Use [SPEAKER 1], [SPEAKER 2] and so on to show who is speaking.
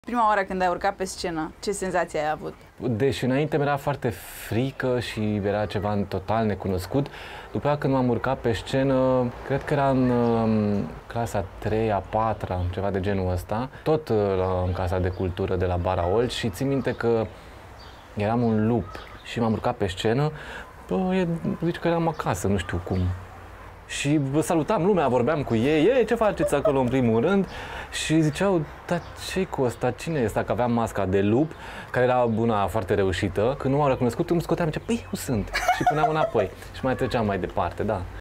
[SPEAKER 1] Prima oară când ai urcat pe scenă, ce senzație ai avut?
[SPEAKER 2] Deși înainte mi-era foarte frică și era ceva total necunoscut, după aceea când m-am urcat pe scenă, cred că era în clasa 3-a, 4-a, ceva de genul ăsta, tot în Casa de Cultură de la Bara Olt și țin minte că eram un lup și m-am urcat pe scenă, zice că eram acasă, nu știu cum. Și salutam lumea, vorbeam cu ei, ce faceți acolo în primul rând? Și ziceau, dar ce-i cu ăsta, cine e ăsta? Că aveam masca de lup, care era una foarte reușită. Când nu m-au recunoscut, îmi scoteam, păi, eu sunt. Și puneam înapoi. Și mai treceam mai departe, da.